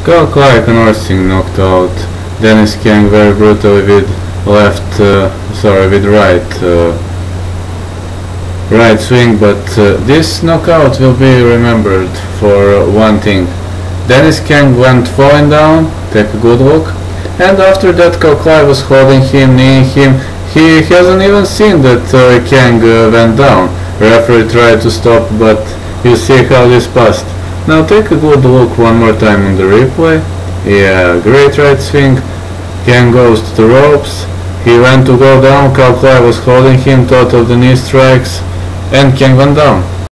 Kyle Clark and Orsing knocked out Dennis Kang very brutally with right swing, but this knockout will be remembered for one thing. Dennis Kang went falling down, take a good look, and after that Kyle Clark was holding him, kneeing him. He hasn't even seen that Kang went down. Referee tried to stop, but you see how this passed. Now take a good look one more time on the replay. Yeah, great right swing. Kang goes to the ropes. He went to go down. Kyle Clark was holding him, thought of the knee strikes, and Kang went down.